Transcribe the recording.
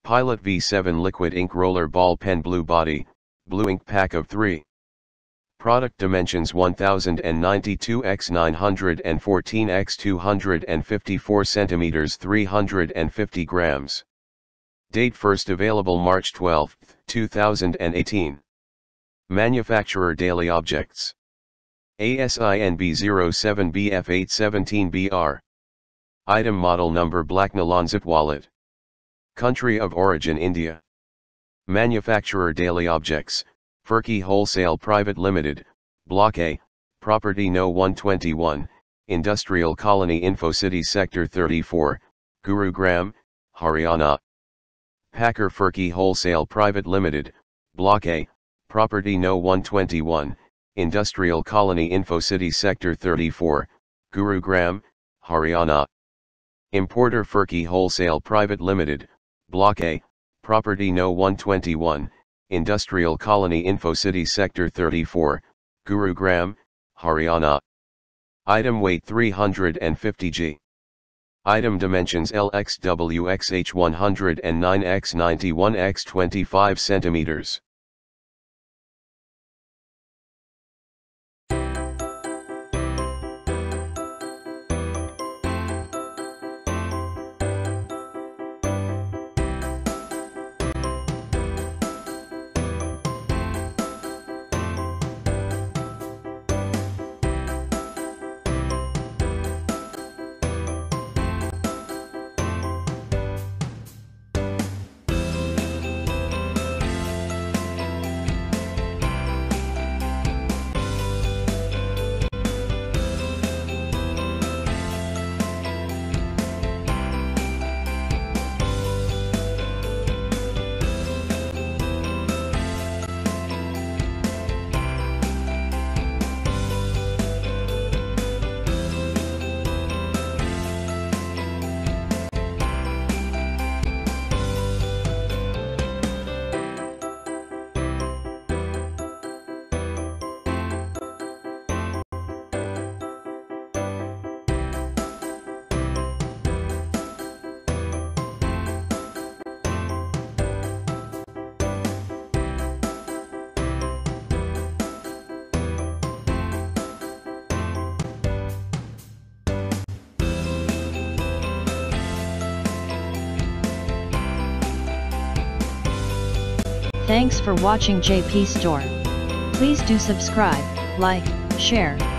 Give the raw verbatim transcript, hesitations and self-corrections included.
Pilot V seven Liquid Ink Roller Ball Pen Blue Body, Blue Ink Pack of three. Product dimensions one thousand ninety-two by nine hundred fourteen by two hundred fifty-four centimeters, three hundred fifty grams. Date first available March twelfth, two thousand eighteen. Manufacturer Daily Objects. A S I N B zero seven B F eight one seven B R. Item model number Black Nylon Zip Wallet. Country of origin India. Manufacturer Daily Objects, Furky Wholesale Private Limited, Block A, Property No one twenty-one, Industrial Colony InfoCity Sector thirty-four, Gurugram, Haryana. Packer Furky Wholesale Private Limited, Block A, Property No one twenty-one, Industrial Colony InfoCity Sector thirty-four, Gurugram, Haryana. Importer Furky Wholesale Private Limited, Block A, Property No one twenty-one, Industrial Colony InfoCity Sector thirty-four, Gurugram, Haryana. Item weight three hundred fifty grams. Item dimensions L by W by H one hundred nine by ninety-one by twenty-five centimeters. Thanks for watching J P Store. Please do subscribe, like, share,